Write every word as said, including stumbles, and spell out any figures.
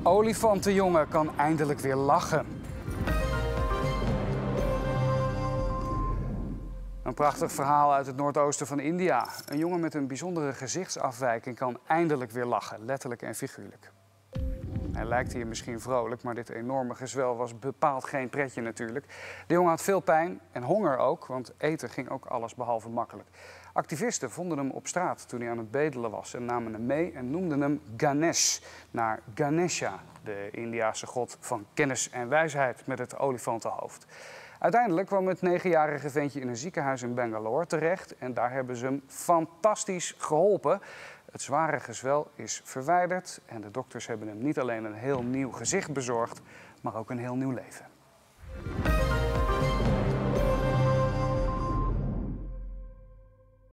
Olifantenjongen kan eindelijk weer lachen. Een prachtig verhaal uit het noordoosten van India. Een jongen met een bijzondere gezichtsafwijking kan eindelijk weer lachen, letterlijk en figuurlijk. Hij lijkt hier misschien vrolijk, maar dit enorme gezwel was bepaald geen pretje natuurlijk. De jongen had veel pijn en honger ook, want eten ging ook alles behalve makkelijk. Activisten vonden hem op straat toen hij aan het bedelen was en namen hem mee en noemden hem Ganesh, naar Ganesha, de Indiase god van kennis en wijsheid met het olifantenhoofd. Uiteindelijk kwam het negenjarige ventje in een ziekenhuis in Bangalore terecht en daar hebben ze hem fantastisch geholpen. Het zware gezwel is verwijderd en de dokters hebben hem niet alleen een heel nieuw gezicht bezorgd, maar ook een heel nieuw leven.